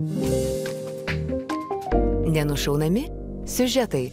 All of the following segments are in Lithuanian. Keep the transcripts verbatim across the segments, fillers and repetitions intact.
Nenušaunami siužetai.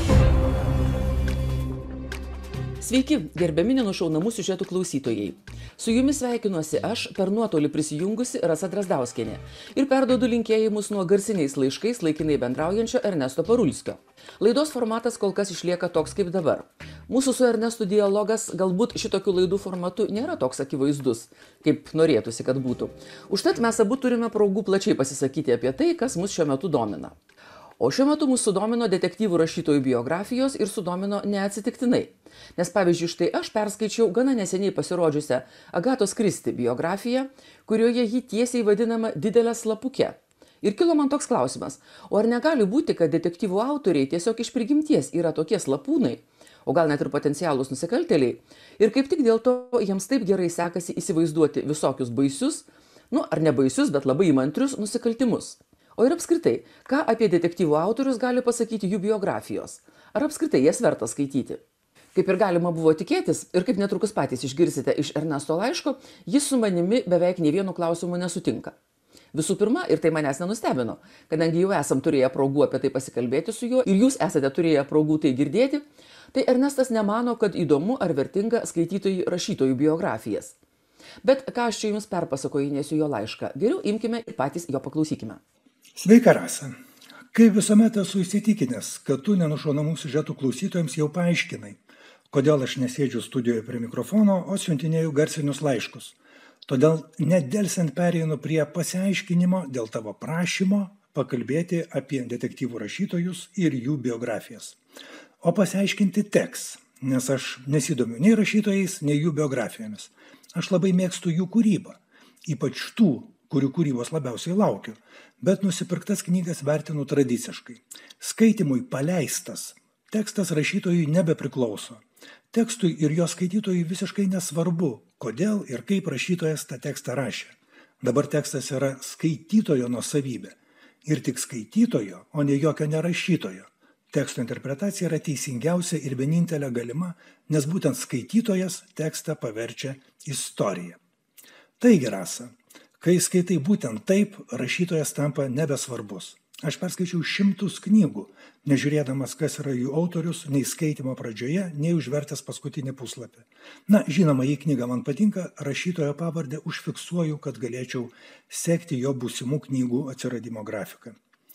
Sveiki, gerbiami nenušaunamų siužetų klausytojai. Su jumis sveikinuosi aš, per nuotolį prisijungusi Rasa Drazdauskienė ir perduodu linkėjimus nuo garsiniais laiškais laikinai bendraujančio Ernesto Parulskio. Laidos formatas kol kas išlieka toks kaip dabar. Mūsų su Ernestu dialogas galbūt šitokių laidų formatu nėra toks akivaizdus, kaip norėtųsi, kad būtų. Užtat mes abu turime progų plačiai pasisakyti apie tai, kas mus šiuo metu domina. O šiuo metu mus sudomino detektyvų rašytojų biografijos ir sudomino neatsitiktinai. Nes pavyzdžiui, štai aš perskaičiau gana neseniai pasirodžiusią Agatos Kristi biografiją, kurioje ji tiesiai vadinama didelė slapukė. Ir kilo man toks klausimas, o ar negali būti, kad detektyvų autoriai tiesiog iš prigimties yra tokie slapūnai, o gal net ir potencialūs nusikaltėliai, ir kaip tik dėl to jiems taip gerai sekasi įsivaizduoti visokius baisius, nu ar ne baisius, bet labai įmantrius nusikaltimus. O ir apskritai, ką apie detektyvų autorius gali pasakyti jų biografijos? Ar apskritai jas verta skaityti? Kaip ir galima buvo tikėtis, ir kaip netrukus patys išgirsite iš Ernesto laiško, jis su manimi beveik nei vienu klausimu nesutinka. Visų pirma, ir tai manęs nenustebino, kadangi jau esam turėję progų apie tai pasikalbėti su juo ir jūs esate turėję progų tai girdėti, tai Ernestas nemano, kad įdomu ar vertinga skaitytojų rašytojų biografijas. Bet ką aš čia jums perpasakojinėsiu jo laišką, geriau imkime ir patys jo paklausykime. Sveika, Rasa. Kaip visuomet esu įsitikinęs, kad tu nenušaunamų siužetų klausytojams jau paaiškinai, kodėl aš nesėdžiu studijoje prie mikrofono, o siuntinėju garsinius laiškus. Todėl nedelsiant pereinu prie pasiaiškinimo dėl tavo prašymo pakalbėti apie detektyvų rašytojus ir jų biografijas. O pasiaiškinti teks, nes aš nesidomiu nei rašytojais, nei jų biografijomis. Aš labai mėgstu jų kūrybą, ypač tų, kurių kūrybos labiausiai laukiu, bet nusipirktas knygas vertinu tradiciškai. Skaitimui paleistas tekstas rašytojui nebepriklauso. Tekstui ir jo skaitytojui visiškai nesvarbu, kodėl ir kaip rašytojas tą tekstą rašė. Dabar tekstas yra skaitytojo nuosavybė. Ir tik skaitytojo, o ne jokio nerašytojo. Teksto interpretacija yra teisingiausia ir vienintelė galima, nes būtent skaitytojas tekstą paverčia istoriją. Taigi, Rasa, kai skaitai būtent taip, rašytojas tampa nebesvarbus. Aš perskaičiau šimtus knygų, nežiūrėdamas, kas yra jų autorius, nei skaitimo pradžioje, nei užvertęs paskutinį puslapį. Na, žinoma, jei knyga man patinka, rašytojo pavardę užfiksuoju, kad galėčiau sekti jo būsimų knygų atsiradimo grafiką.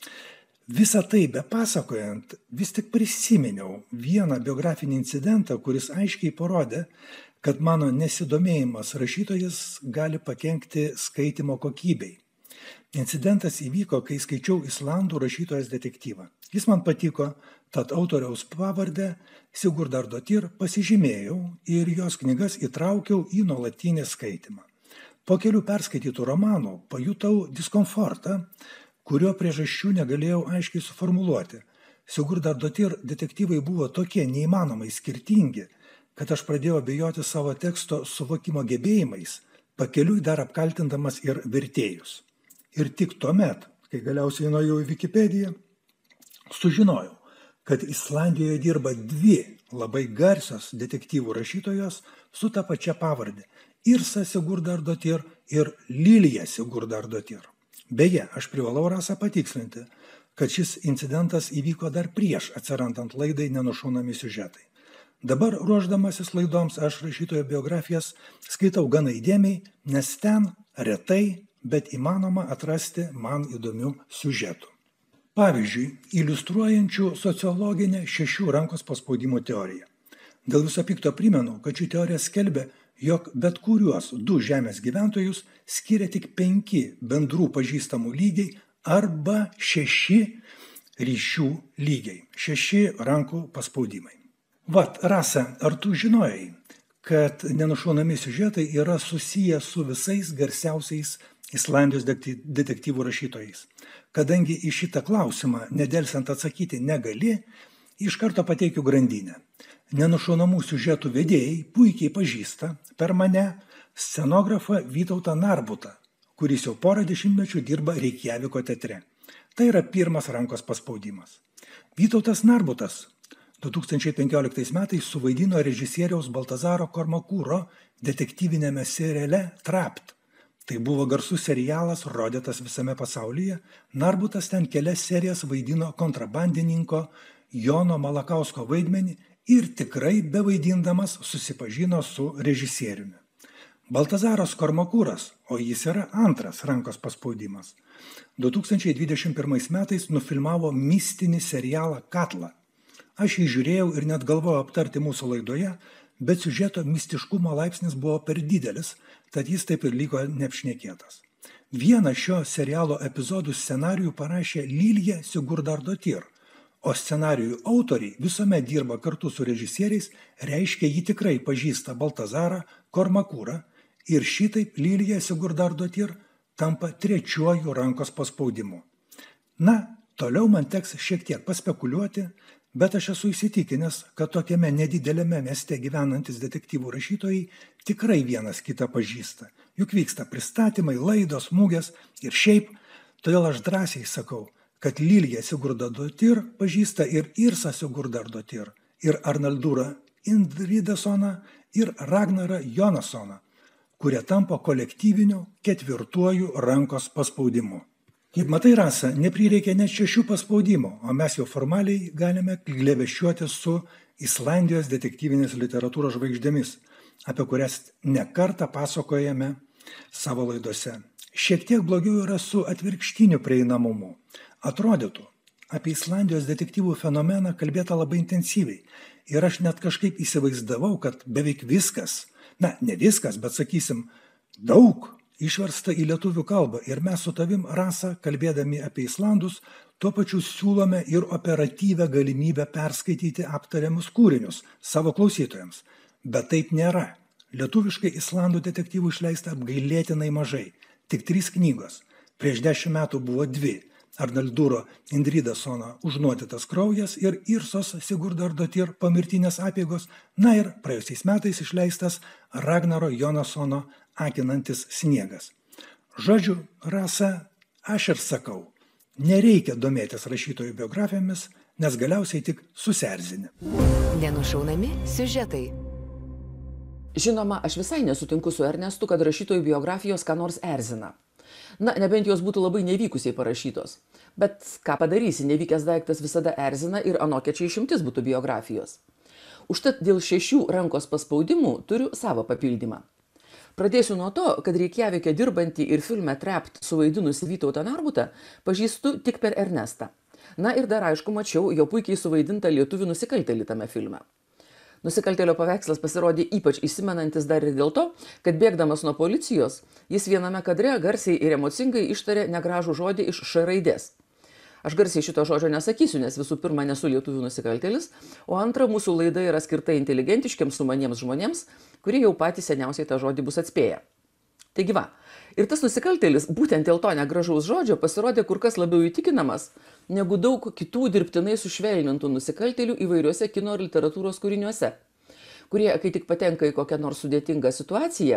Visą tai bepasakojant, vis tik prisiminiau vieną biografinį incidentą, kuris aiškiai parodė, kad mano nesidomėjimas rašytojas gali pakenkti skaitimo kokybei. Incidentas įvyko, kai skaičiau islandų rašytojas detektyvą. Jis man patiko, tad autoriaus pavardę Sigurdardotir pasižymėjau ir jos knygas įtraukiau į nuolatinį skaitymą. Po kelių perskaitytų romanų pajutau diskomfortą, kurio priežasčių negalėjau aiškiai suformuluoti. Sigurdardotir detektyvai buvo tokie neįmanomai skirtingi, kad aš pradėjau abejoti savo teksto suvokimo gebėjimais, pakeliui dar apkaltindamas ir vertėjus. Ir tik tuomet, kai galiausiai nuėjau į Wikipediją, sužinojau, kad Islandijoje dirba dvi labai garsios detektyvų rašytojos su ta pačia pavardė – Irsa Sigurdardotir ir Lilija Sigurdardotir. Beje, aš privalau Rasą patikslinti, kad šis incidentas įvyko dar prieš atsirandant laidai Nenušaunami siužetai. Dabar, ruošdamasis laidoms, aš rašytojo biografijas skaitau gana įdėmiai, nes ten retai, bet įmanoma atrasti man įdomių siužetų. Pavyzdžiui, iliustruojančių sociologinę šešių rankos paspaudimų teoriją. Dėl viso pikto primenu, kad ši teorija skelbia, jog bet kuriuos du žemės gyventojus skiria tik penki bendrų pažįstamų lygiai arba šeši ryšių lygiai, šeši rankų paspaudimai. Vat, Rasa, ar tu žinojai, kad nenušaunami siužetai yra susiję su visais garsiausiais Islandijos detektyvų rašytojais? Kadangi į šitą klausimą nedelsiant atsakyti negali, iš karto pateikiu grandinę. Nenušaunamų siužetų vedėjai puikiai pažįsta per mane scenografą Vytautą Narbutą, kuris jau porą dešimtmečių dirba Reikjaviko teatre. Tai yra pirmas rankos paspaudimas. Vytautas Narbutas du tūkstančiai penkioliktais metais suvaidino režisieriaus Baltazaro Kormakūro detektyvinėme seriale Trapped. Tai buvo garsus serialas, rodytas visame pasaulyje. Narbutas ten kelias serijas vaidino kontrabandininko Jono Malakausko vaidmenį ir tikrai bevaidindamas susipažino su režisieriumi. Baltazaras Kormakūras, o jis yra antras rankos paspaudimas, du tūkstančiai dvidešimt pirmais metais nufilmavo mistinį serialą Katlą. Aš jį žiūrėjau ir net galvojau aptarti mūsų laidoje, bet siužeto mistiškumo laipsnis buvo per didelis, tad jis taip ir liko neapšnekėtas. Vieną šio serialo epizodų scenarijų parašė Lilija Sigurdardotir, o scenarijų autoriai visuomet dirba kartu su režisieriais, reiškia jį tikrai pažįsta Baltazarą Kormakūrą ir šitaip Lilija Sigurdardotir tampa trečiuoju rankos paspaudimu. Na, toliau man teks šiek tiek paspekuliuoti, bet aš esu įsitikinęs, kad tokiame nedidelėme mieste gyvenantis detektyvų rašytojai tikrai vienas kitą pažįsta. Juk vyksta pristatymai, laidos, mugės ir šiaip, todėl aš drąsiai sakau, kad Lilija Sigurdardotir pažįsta ir Irsą Sigurdardotir, ir Arnaldurą Indridasoną, ir Ragnarą Jonasoną, kurie tampa kolektyviniu ketvirtuoju rankos paspaudimu. Kaip matai, Rasa, neprireikė net šešių paspaudimų, o mes jau formaliai galime glėbesčiuoti su Islandijos detektyvinės literatūros žvaigždėmis, apie kurias nekartą pasakojame savo laidose. Šiek tiek blogiau yra su atvirkštiniu prieinamumu. Atrodytų, apie Islandijos detektyvų fenomeną kalbėta labai intensyviai ir aš net kažkaip įsivaizdavau, kad beveik viskas, na, ne viskas, bet sakysim, daug išversta į lietuvių kalbą ir mes su tavim, Rasa, kalbėdami apie Islandus, tuo pačiu siūlome ir operatyvę galimybę perskaityti aptariamus kūrinius savo klausytojams. Bet taip nėra. Lietuviškai Islandų detektyvų išleista apgailėtinai mažai. Tik trys knygos. Prieš dešimt metų buvo dvi. Arnalduro Indridasono Užnuodytas kraujas ir Irsos Sigurdardotir Pomirtinės apėgos, na ir praėjusiais metais išleistas Ragnaro Jonasono Akinantis sniegas. Žodžiu, Rasa, aš ir sakau, nereikia domėtis rašytojų biografijomis, nes galiausiai tik susierzini. Nenušaunami siužetai. Žinoma, aš visai nesutinku su Ernestu, kad rašytojų biografijos ką nors erzina. Na, nebent jos būtų labai nevykusiai parašytos. Bet ką padarysi, nevykęs daiktas visada erzina ir anokia čia išimtis būtų biografijos. Užtat dėl šešių rankos paspaudimų turiu savo papildymą. Pradėsiu nuo to, kad Reikjavike dirbantį ir filme Trapped suvaidinusi Vytautą Narbutą pažįstu tik per Ernestą. Na ir dar aišku mačiau jo puikiai suvaidintą lietuvių nusikaltėlį tame filme. Nusikaltėlio paveikslas pasirodė ypač įsimenantis dar ir dėl to, kad bėgdamas nuo policijos, jis viename kadre garsiai ir emocingai ištarė negražų žodį iš š raidės. Aš garsiai šito žodžio nesakysiu, nes visų pirma nesu lietuvių nusikaltėlis, o antra, mūsų laida yra skirta inteligentiškiams sumaniems žmonėms, kurie jau patys seniausiai tą žodį bus atspėję. Taigi va, ir tas nusikaltėlis būtent dėl to negražaus žodžio pasirodė kur kas labiau įtikinamas negu daug kitų dirbtinai sušvelnintų nusikaltėlių įvairiuose kino ir literatūros kūriniuose, kurie, kai tik patenka į kokią nors sudėtingą situaciją,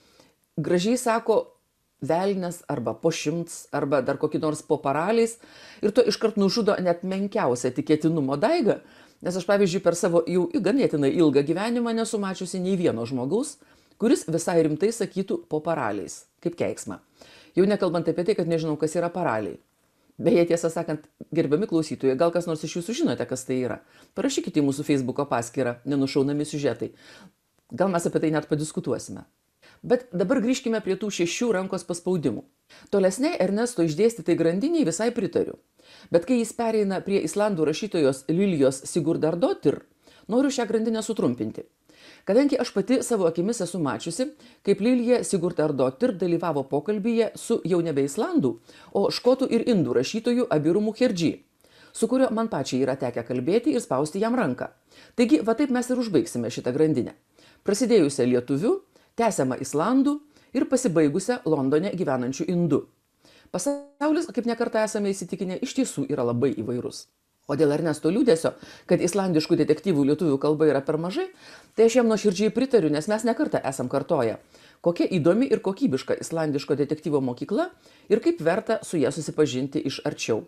gražiai sako velnes arba po šimts arba dar kokį nors po paraliais ir to iškart nužudo net menkiausią tikėtinumo daigą, nes aš, pavyzdžiui, per savo jau ganėtinai ilgą gyvenimą nesu mačiusi nei vieno žmogaus, kuris visai rimtai sakytų po paraliais, kaip keiksmą. Jau nekalbant apie tai, kad nežinau, kas yra paraliai. Beje, tiesą sakant, gerbiami klausytojai, gal kas nors iš jūsų žinote, kas tai yra. Parašykite į mūsų Facebooko paskyrą Nenušaunami siužetai. Gal mes apie tai net padiskutuosime. Bet dabar grįžkime prie tų šešių rankos paspaudimų. Tolesniai Ernesto išdėstytai grandiniai visai pritariu. Bet kai jis pereina prie islandų rašytojos Lilijos Sigurdardotir, noriu šią grandinę sutrumpinti. Kadangi aš pati savo akimis esu mačiusi, kaip Lilija Sigurdardotir dalyvavo pokalbyje su jau nebe islandų, o škotų ir indų rašytoju Abiru Mukerdži, su kuriuo man pačiai yra tekę kalbėti ir spausti jam ranką. Taigi, va taip mes ir užbaigsime šitą grandinę. Prasidėjusią lietuvių, tęsiamą islandų ir pasibaigusią Londone gyvenančių indų. Pasaulis, kaip nekartą esame įsitikinę, iš tiesų yra labai įvairus. O dėl Ernesto liūdesio, kad islandiškų detektyvų lietuvių kalba yra per mažai, tai aš jam nuoširdžiai pritariu, nes mes nekartą esam kartoję, kokia įdomi ir kokybiška islandiško detektyvo mokykla ir kaip verta su ją susipažinti iš arčiau.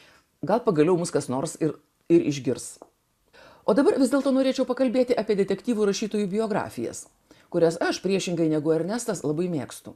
Gal pagaliau mus kas nors ir, ir išgirs. O dabar vis dėlto norėčiau pakalbėti apie detektyvų rašytojų biografijas, kurias aš, priešingai negu Ernestas, labai mėgstu.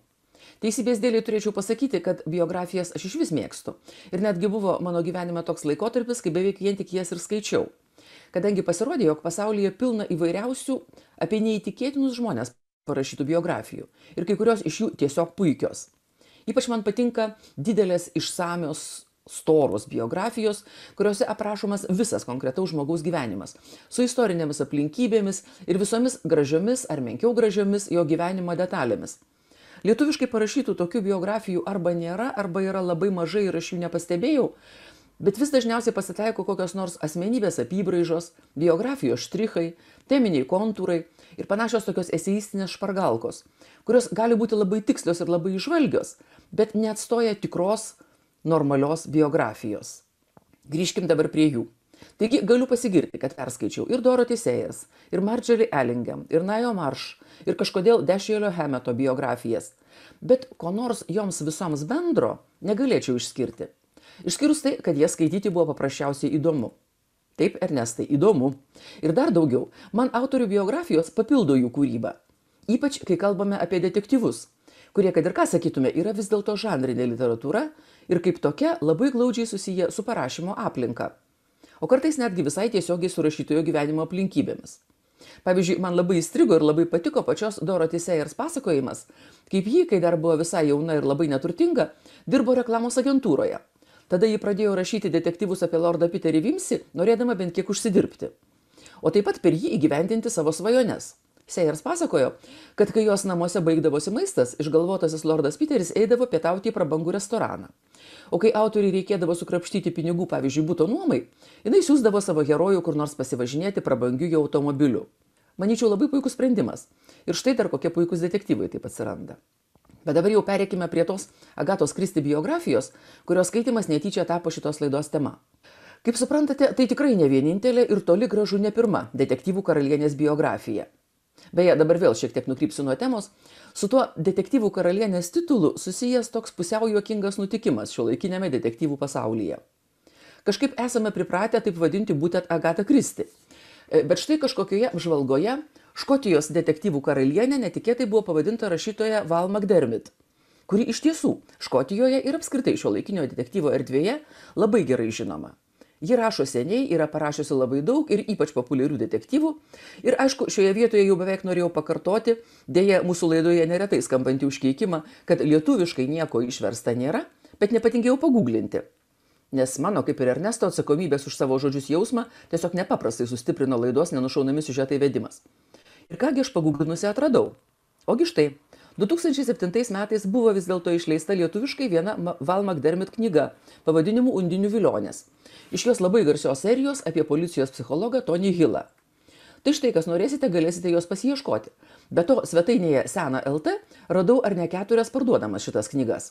Teisybės dėlei turėčiau pasakyti, kad biografijas aš iš vis mėgstu. Ir netgi buvo mano gyvenime toks laikotarpis, kai beveik vien tik jas ir skaičiau. Kadangi pasirodė, jog pasaulyje pilna įvairiausių apie neįtikėtinus žmonės parašytų biografijų. Ir kai kurios iš jų tiesiog puikios. Ypač man patinka didelės išsamios storos biografijos, kuriuose aprašomas visas konkretaus žmogaus gyvenimas, su istorinėmis aplinkybėmis ir visomis gražiomis ar menkiau gražiomis jo gyvenimo detalėmis. Lietuviškai parašytų tokių biografijų arba nėra, arba yra labai mažai ir aš jų nepastebėjau, bet vis dažniausiai pasitaiko kokios nors asmenybės apybraižos, biografijos štrichai, teminiai kontūrai ir panašios tokios eseistinės špargalkos, kurios gali būti labai tikslios ir labai įžvalgios, bet neatstoja tikros normalios biografijos. Grįžkim dabar prie jų. Taigi galiu pasigirti, kad perskaičiau ir Dorothy Sayers, ir Marjorie Allingham, ir Najo Marsh, ir kažkodėl Dashielio Hammeto biografijas, bet ko nors joms visoms bendro negalėčiau išskirti. Išskyrus tai, kad jas skaityti buvo paprasčiausiai įdomu. Taip, Ernestai, įdomu. Ir dar daugiau, man autorių biografijos papildo jų kūrybą. Ypač, kai kalbame apie detektyvus, kurie, kad ir ką sakytume, yra vis dėlto žanrinė literatūra ir kaip tokia labai glaudžiai susiję su parašymo aplinka. O kartais netgi visai tiesiogiai su rašytojo gyvenimo aplinkybėmis. Pavyzdžiui, man labai įstrigo ir labai patiko pačios Dorothy Sayers pasakojimas, kaip ji, kai dar buvo visai jauna ir labai neturtinga, dirbo reklamos agentūroje. Tada ji pradėjo rašyti detektyvus apie Lordą Peterį Vimsį, norėdama bent kiek užsidirbti. O taip pat per jį įgyvendinti savo svajones. Sayers pasakojo, kad kai jos namuose baigdavosi maistas, išgalvotasis Lordas Peteris eidavo pietauti į prabangų restoraną. O kai autoriai reikėdavo sukrapštyti pinigų, pavyzdžiui, buto nuomai, jinai siųsdavo savo herojų kur nors pasivažinėti prabangiu jo automobiliu. Manyčiau, labai puikus sprendimas. Ir štai dar kokie puikus detektyvai taip atsiranda. Bet dabar jau pereikime prie tos Agatos Kristi biografijos, kurios skaitimas netyčia tapo šitos laidos tema. Kaip suprantate, tai tikrai ne vienintelė ir toli gražu ne pirma detektyvų karalienės biografija. Beje, dabar vėl šiek tiek nukrypsiu nuo temos. Su tuo detektyvų karalienės titulu susijęs toks pusiau juokingas nutikimas šiuolaikiniame detektyvų pasaulyje. Kažkaip esame pripratę taip vadinti būtent Agatą Kristi. Bet štai kažkokioje apžvalgoje Škotijos detektyvų karalienė netikėtai buvo pavadinta rašytoja Val McDermid, kuri iš tiesų Škotijoje ir apskritai šiuolaikinio detektyvo erdvėje labai gerai žinoma. Ji rašo seniai, yra parašiusi labai daug ir ypač populiarių detektyvų. Ir aišku, šioje vietoje jau beveik norėjau pakartoti, dėja mūsų laidoje neretai skambantį užkeikimą, kad lietuviškai nieko išversta nėra, bet nepatingėjau paguglinti. Nes mano, kaip ir Ernesto, atsakomybės už savo žodžius jausmą tiesiog nepaprastai sustiprino laidos nenušaunami siužetai vedimas. Ir kągi aš paguglinusi atradau. Ogi štai, du tūkstančiai septintais metais buvo vis dėlto išleista lietuviškai viena Val McDermid knyga pavadinimu Undinių vilionės. Iš jos labai garsios serijos apie policijos psichologą Tony Hillą. Tai štai, kas norėsite, galėsite jos pasiieškoti. Be to, svetainėje Sena L T radau ar ne keturias parduodamas šitas knygas.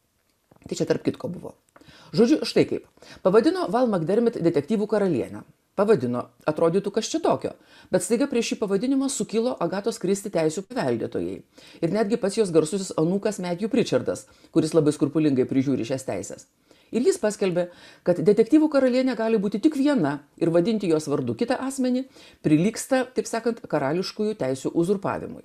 Tai čia tarp kitko buvo. Žodžiu, štai kaip. Pavadino Val McDermid detektyvų karalienę. Pavadino, atrodytų kas čia tokio, bet staiga prieš šį pavadinimą sukilo Agatos Kristi teisių paveldėtojai. Ir netgi pats jos garsusis anūkas Matthew Pritchardas, kuris labai skrupulingai prižiūri šias teisės. Ir jis paskelbė, kad detektyvų karalienė gali būti tik viena ir vadinti jos vardu kitą asmenį prilygsta, taip sakant, karališkųjų teisių uzurpavimui.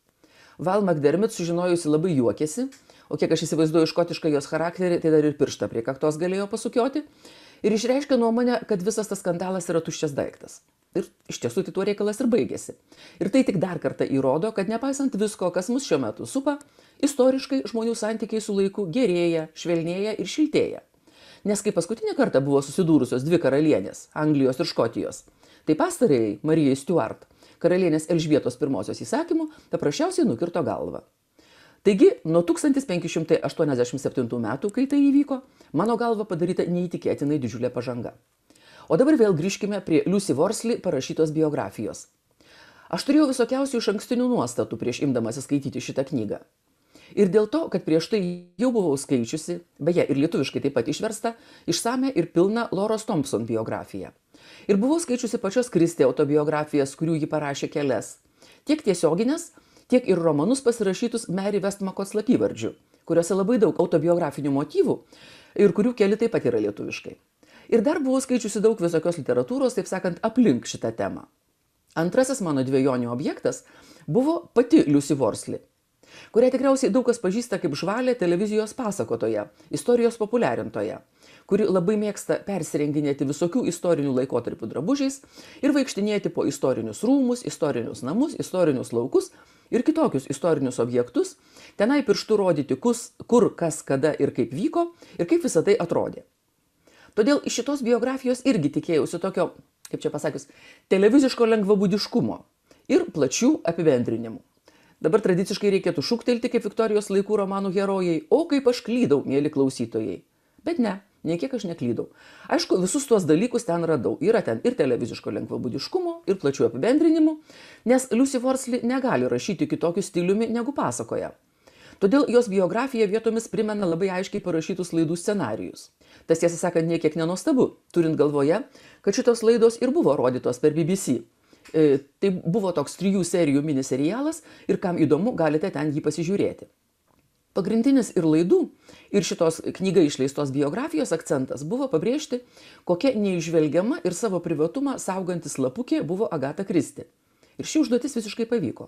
Val McDermid sužinojusi labai juokėsi, o kiek aš įsivaizduoju škotišką jos charakterį, tai dar ir pirštą prie kaktos galėjo pasukioti, ir išreiškė nuomonę, kad visas tas skandalas yra tuščias daiktas. Ir iš tiesų tai tuo reikalas ir baigėsi. Ir tai tik dar kartą įrodo, kad nepaisant visko, kas mus šiuo metu supa, istoriškai žmonių santykiai su laiku gerėja, švelnėja ir šiltėja. Nes kai paskutinį kartą buvo susidūrusios dvi karalienės, Anglijos ir Škotijos, tai pastarajai Marijai Stuart, karalienės Elžbietos pirmosios įsakymu, paprasčiausiai nukirto galvą. Taigi, nuo tūkstantis penki šimtai aštuoniasdešimt septintų metų, kai tai įvyko, mano galva padaryta neįtikėtinai didžiulė pažanga. O dabar vėl grįžkime prie Lucy Worsley parašytos biografijos. Aš turėjau visokiausių išankstinių nuostatų prieš imdamasi skaityti šitą knygą. Ir dėl to, kad prieš tai jau buvau skaičiusi, beje, ir lietuviškai taip pat išversta, išsame ir pilną Loros Thompson biografiją. Ir buvau skaičiusi pačios Kristi autobiografijas, kurių ji parašė kelias. Tiek tiesioginės, tiek ir romanus pasirašytus Mary Westmacott slapyvardžiu, kuriuose labai daug autobiografinių motyvų ir kurių keli taip pat yra lietuviškai. Ir dar buvau skaičiusi daug visokios literatūros, taip sakant, aplink šitą temą. Antrasis mano dvejonių objektas buvo pati Lucy Worsley. kurią tikriausiai daug kas pažįsta kaip žvalę televizijos pasakotoją, istorijos populiarintoją, kuri labai mėgsta persirenginėti visokių istorinių laikotarpių drabužiais ir vaikštinėti po istorinius rūmus, istorinius namus, istorinius laukus ir kitokius istorinius objektus, tenai pirštu rodyti, kus, kur, kas, kada ir kaip vyko ir kaip visą tai atrodė. Todėl iš šitos biografijos irgi tikėjausi tokio, kaip čia pasakius, televiziško lengvabūdiškumo ir plačių apibendrinimų. Dabar tradiciškai reikėtų šūktelti kaip Viktorijos laikų romanų herojai, o kaip aš klydau, mėly klausytojai. Bet ne. Nei kiek aš neklydau. Aišku, visus tuos dalykus ten radau. Yra ten ir televiziško lengvabūdiškumo, ir plačių apibendrinimų, nes Lucy Worsley negali rašyti kitokiu stiliumi negu pasakoja. Todėl jos biografija vietomis primena labai aiškiai parašytus laidų scenarijus. Tas tiesą sakant niekiek nenuostabu, turint galvoje, kad šitos laidos ir buvo rodytos per B B C. E, tai buvo toks trijų serijų miniserialas ir kam įdomu, galite ten jį pasižiūrėti. Pagrindinis ir laidų, ir šitos knygai išleistos biografijos akcentas buvo pabrėžti, kokia neižvelgiama ir savo privatumą saugantis lapukė buvo Agata Christie. Ir ši užduotis visiškai pavyko.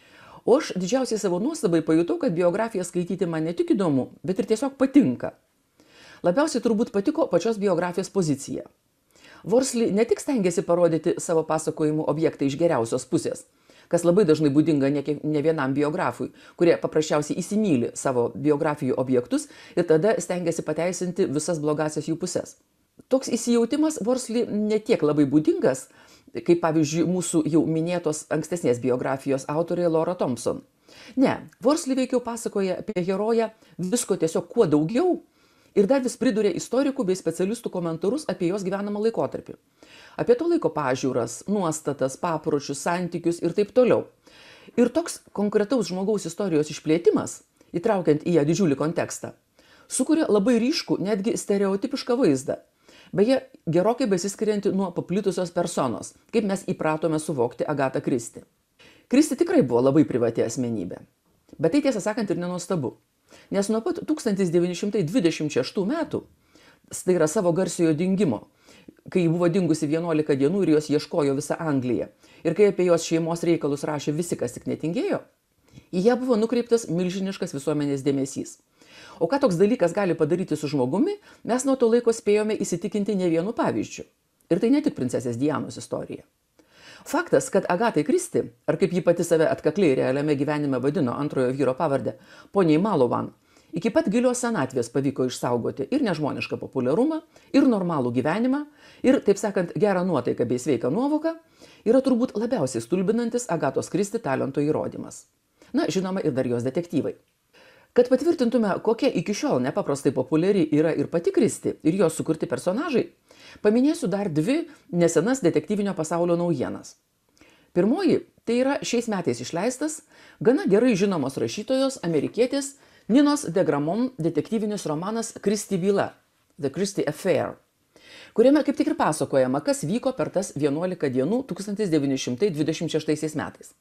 O aš didžiausiai savo nuostabai pajutau, kad biografiją skaityti man ne tik įdomu, bet ir tiesiog patinka. Labiausiai turbūt patiko pačios biografijos pozicija. Worsley ne tik stengiasi parodyti savo pasakojimų objektą iš geriausios pusės, kas labai dažnai būdinga ne, ne vienam biografui, kurie paprasčiausiai įsimyli savo biografijų objektus ir tada stengiasi pateisinti visas blogasias jų pusės. Toks įsijautimas Worsley ne tiek labai būdingas, kaip pavyzdžiui mūsų jau minėtos ankstesnės biografijos autorė Laura Thompson. Ne, Worsley veikiau pasakoja apie heroję visko tiesiog kuo daugiau ir dar vis priduria istorikų bei specialistų komentarus apie jos gyvenamą laikotarpį. Apie to laiko pažiūras, nuostatas, papročius, santykius ir taip toliau. Ir toks konkretaus žmogaus istorijos išplėtimas, įtraukiant į ją didžiulį kontekstą, sukuria labai ryškų, netgi stereotipišką vaizdą. Beje, gerokai besiskirianti nuo paplitusios personos, kaip mes įpratome suvokti Agatą Christie. Christie tikrai buvo labai privati asmenybė. Bet tai tiesą sakant ir nenuostabu. Nes nuo pat tūkstantis devyni šimtai dvidešimt šeštų metų, tai yra savo garsiojo dingimo, kai buvo dingusi vienuolika dienų ir jos ieškojo visą Angliją, ir kai apie jos šeimos reikalus rašė visi, kas tik netingėjo, į ją buvo nukreiptas milžiniškas visuomenės dėmesys. O ką toks dalykas gali padaryti su žmogumi, mes nuo to laiko spėjome įsitikinti ne vienu pavyzdžiu. Ir tai ne tik princesės Dianos istorija. Faktas, kad Agatai Christie, ar kaip ji pati save atkakliai realiame gyvenime vadino antrojo vyro pavardę, poniai Malovan, iki pat gilios senatvės pavyko išsaugoti ir nežmonišką populiarumą, ir normalų gyvenimą, ir, taip sakant, gerą nuotaiką bei sveiką nuovoką, yra turbūt labiausiai stulbinantis Agatos Christie talento įrodymas. Na, žinoma, ir dar jos detektyvai. Kad patvirtintume, kokia iki šiol nepaprastai populiari yra ir pati Christie ir jos sukurti personažai, paminėsiu dar dvi nesenas detektyvinio pasaulio naujienas. Pirmoji – tai yra šiais metais išleistas, gana gerai žinomos rašytojos amerikietės Ninos de Gramont detektyvinis romanas Christie byla – The Christie Affair, kuriame kaip tik ir pasakojama, kas vyko per tas vienuolika dienų tūkstantis devyni šimtai dvidešimt šeštaisiais metais.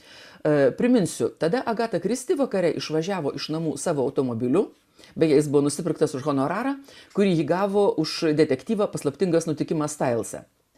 E, priminsiu, tada Agata Christie vakare išvažiavo iš namų savo automobiliu, beje, jis buvo nusipirktas už honorarą, kurį jį gavo už detektyvą Paslaptingas nutikimas Stylese.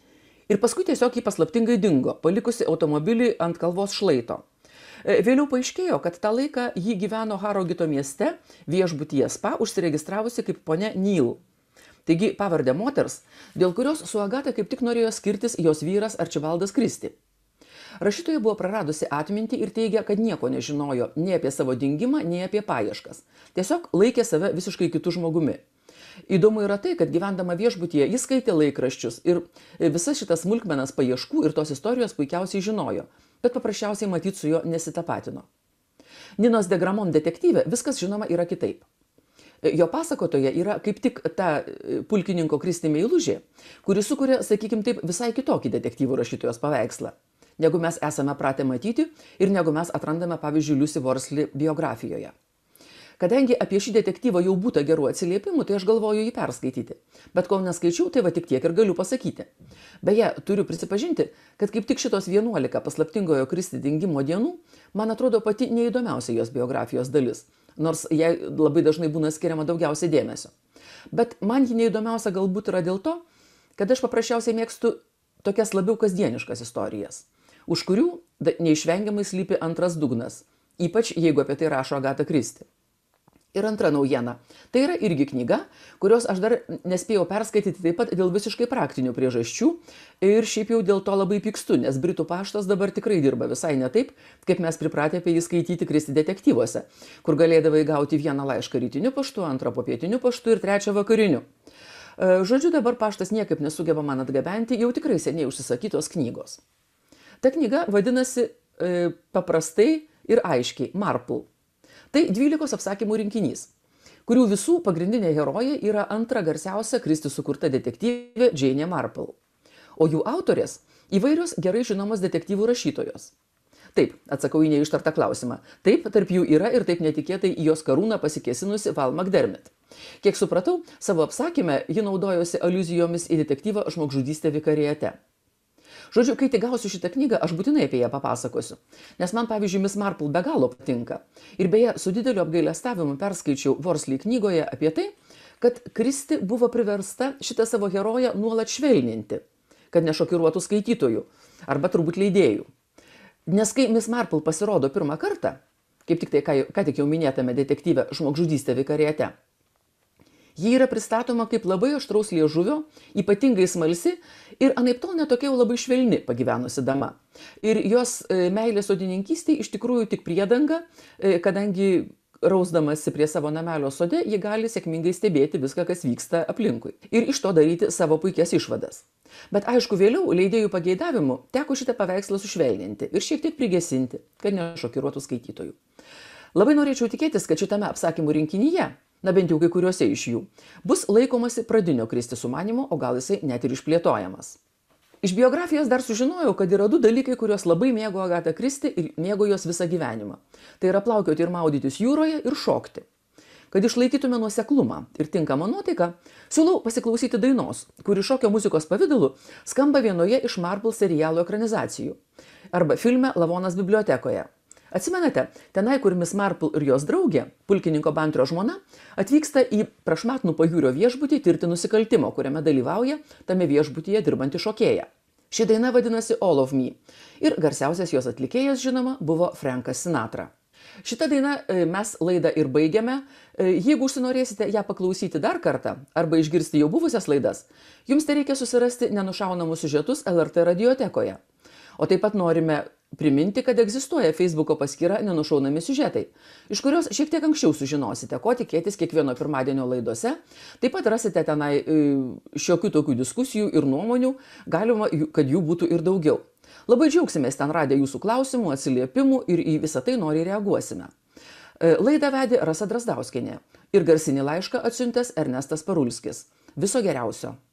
Ir paskui tiesiog jį paslaptingai dingo, palikusi automobilį ant kalvos šlaito. Vėliau paaiškėjo, kad tą laiką jį gyveno Harrogito mieste viešbutyje Spa, užsiregistravusi kaip ponia Neil. Taigi pavardė moters, dėl kurios su Agata kaip tik norėjo skirtis jos vyras Arčibaldas Christie. Rašytoja buvo praradusi atmintį ir teigia, kad nieko nežinojo nei apie savo dingimą, nei apie paieškas. Tiesiog laikė save visiškai kitų žmogumi. Įdomu yra tai, kad gyvendama viešbutyje jis skaitė laikraščius ir visas šitas smulkmenas paieškų ir tos istorijos puikiausiai žinojo, bet paprasčiausiai matyt su juo nesitapatino. Ninos de Gramont detektyve viskas žinoma yra kitaip. Jo pasakotoja yra kaip tik ta pulkininko Christie meilužė, kuri sukuria, sakykim taip, visai kitokį detektyvų rašytojos paveikslą, negu mes esame pratę matyti ir negu mes atrandame, pavyzdžiui, Lucy Worsley biografijoje. Kadangi apie šį detektyvą jau būta gerų atsiliepimų, tai aš galvoju jį perskaityti. Bet kol neskaičiau, tai va tik tiek ir galiu pasakyti. Beje, turiu prisipažinti, kad kaip tik šitos vienuolika paslaptingojo Christie dingimo dienų, man atrodo pati neįdomiausia jos biografijos dalis, nors jai labai dažnai būna skiriama daugiausiai dėmesio. Bet man ji neįdomiausia galbūt yra dėl to, kad aš paprasčiausiai mėgstu tokias labiau kasdieniškas istorijas, už kurių neišvengiamai slypi antras dugnas. ypač jeigu apie tai rašo Agata Kristi. Ir antra naujiena. Tai yra irgi knyga, kurios aš dar nespėjau perskaityti taip pat dėl visiškai praktinių priežasčių ir šiaip jau dėl to labai pykstu, nes Britų paštas dabar tikrai dirba visai ne taip, kaip mes pripratę apie jį skaityti Kristi detektyvuose, kur galėdavai gauti vieną laišką rytiniu paštu, antrą popietiniu paštu ir trečią vakariniu. Žodžiu, dabar paštas niekaip nesugeba man atgabenti jau tikrai seniai užsisakytos knygos. Ta knyga vadinasi e, paprastai ir aiškiai Marple. Tai dvylikos apsakymų rinkinys, kurių visų pagrindinė herojė yra antra garsiausia Kristi sukurta detektyvė Džeinė Marple, o jų autorės įvairios gerai žinomos detektyvų rašytojos. Taip, atsakau į neištartą klausimą. Taip, tarp jų yra ir taip netikėtai į jos karūną pasikėsinusi Val McDermid. Kiek supratau, savo apsakyme ji naudojosi aliuzijomis į detektyvą Žmogžudystė vikariate. Žodžiu, kai tik gausiu šitą knygą, aš būtinai apie ją papasakosiu, nes man, pavyzdžiui, Miss Marple be galo patinka. Ir beje, su dideliu apgailestavimu perskaičiau Worsley knygoje apie tai, kad Kristi buvo priversta šitą savo heroję nuolat švelninti, kad nešokiruotų skaitytojų arba turbūt leidėjų. Nes kai Miss Marple pasirodo pirmą kartą, kaip tik tai ką, ką tik jau minėtame detektyve Žmogžudystė vikariate, ji yra pristatoma kaip labai aštraus liežuvio, ypatingai smalsi ir anaiptol netokia jau labai švelni pagyvenusi dama. Ir jos e, meilė sodininkystė iš tikrųjų tik priedanga, e, kadangi rausdamasi prie savo namelio sode, ji gali sėkmingai stebėti viską, kas vyksta aplinkui. Ir iš to daryti savo puikias išvadas. Bet aišku, vėliau leidėjų pageidavimu teko šitą paveikslą sušvelninti ir šiek tiek prigesinti, kad nešokiruotų skaitytojų. Labai norėčiau tikėtis, kad šitame apsakymų rinkinyje, na bent jau kai kuriuose iš jų, bus laikomasi pradinio Kristi sumanimo, o gal jisai net ir išplėtojamas. Iš biografijos dar sužinojau, kad yra du dalykai, kuriuos labai mėgo Agata Kristi ir mėgo jos visą gyvenimą. Tai yra plaukioti ir maudytis jūroje ir šokti. Kad išlaikytume nuoseklumą ir tinkamą nuotaiką, siūlau pasiklausyti dainos, kuri šokio muzikos pavidalu skamba vienoje iš Marple serialo ekranizacijų arba filme Lavonas bibliotekoje. Atsimenate, tenai, kur Miss Marple ir jos draugė, pulkininko Bantrio žmona, atvyksta į prašmatnų pajūrio viešbutį tirti nusikaltimo, kuriame dalyvauja tame viešbutyje dirbanti šokėja. Ši daina vadinasi All of Me ir garsiausias jos atlikėjas, žinoma, buvo Frankas Sinatra. Šitą dainą mes laidą ir baigiame. Jeigu užsinorėsite ją paklausyti dar kartą arba išgirsti jau buvusias laidas, jums tai reikia susirasti nenušaunamus siužetus L R T radiotekoje. O taip pat norime priminti, kad egzistuoja Facebooko paskyra Nenušaunami siužetai, iš kurios šiek tiek anksčiau sužinosite, ko tikėtis kiekvieno pirmadienio laidose. Taip pat rasite tenai šiokių tokių diskusijų ir nuomonių, galima, kad jų būtų ir daugiau. Labai džiaugsimės ten radę jūsų klausimų, atsiliepimų ir į visą tai noriai reaguosime. Laidą vedė Rasa Drazdauskienė ir garsinį laišką atsiuntęs Ernestas Parulskis. Viso geriausio.